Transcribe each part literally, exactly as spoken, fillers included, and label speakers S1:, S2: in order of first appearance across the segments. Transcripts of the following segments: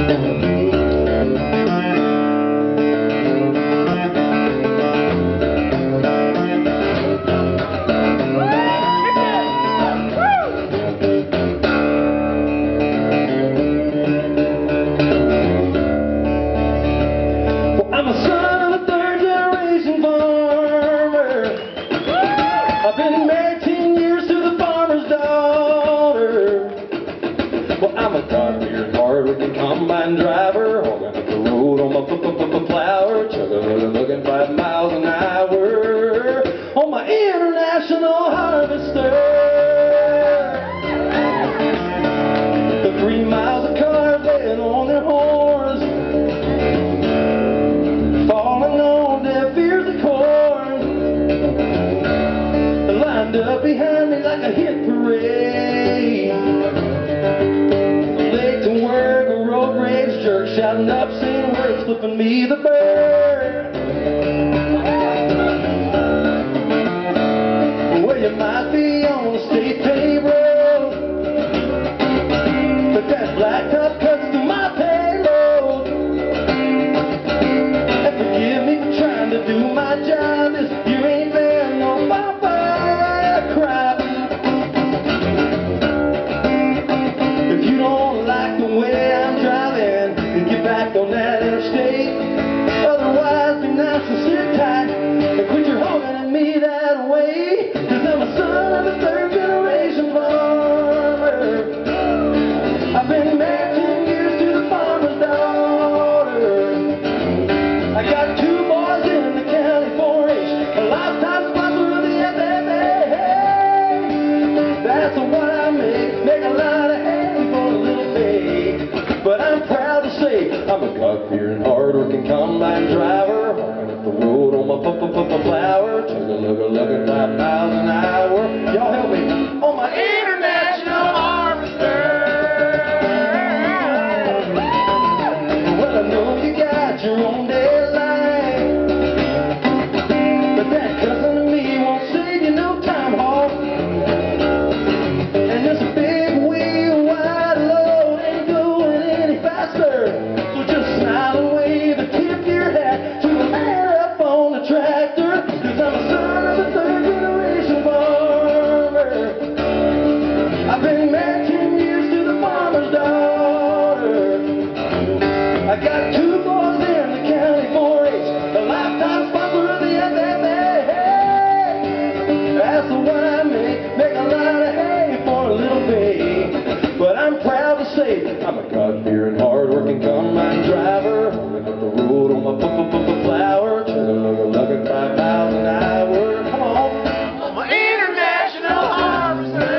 S1: Combine driver, hogging up the road on my plower, chugging, looking five miles an hour on my international harvester. The three miles of cars laying on their horns, falling on deaf ears of corn, lined up behind me like a hit parade. Late to work, jerk, shouting obscene words, flipping me the bird. Well, you might be on the state payroll, but that blacktop cuts through my payload. And forgive me for trying to do my job, this you ain't there no fire crap. If you don't like the way I'm driving, get back on that interstate. Otherwise, be nice and sit tight and quit your hogging at me that way. Cause I'm a son of a third generation farmer. I've been married ten years to the farmer's daughter. I got two boys in the county four H, a lifetime sponsor of the F F A. That's what I make, make a lot of hay for a little pay. But I'm proud to say I'm a God-fearing, hard-working combine driver, hogging up the road on my plower, chugga-lugga-lugga five miles an hour. Y'all help me on my international harvester. Well, I know you got your own deadline, but that cussing to me won't save you no time, Hawk. And this big wheel wide load ain't going any faster. So just smile and wave and tip your hat to the man up on the tractor. Cause I'm a son of a third generation farmer. I've been married ten years to the farmer's daughter. I got two boys in the county four H, a lifetime sponsor of the F F A. That's what I make, make a lot of hay for a little pay. But I'm proud to say I'm a God-fearing, hard-working combine driver, hogging up the road on my plower, chugga-lugga-lugga five miles an hour. Come on, on my international harvester.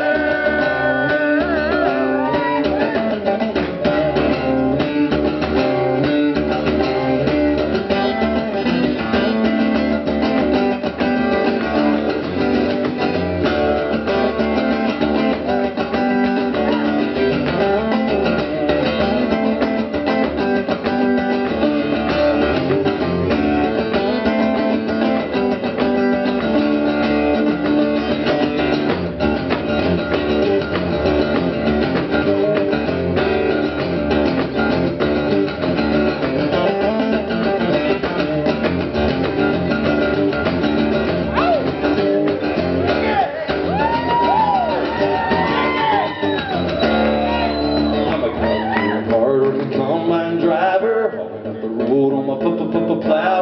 S1: Combine driver, hogging up the road on my plow.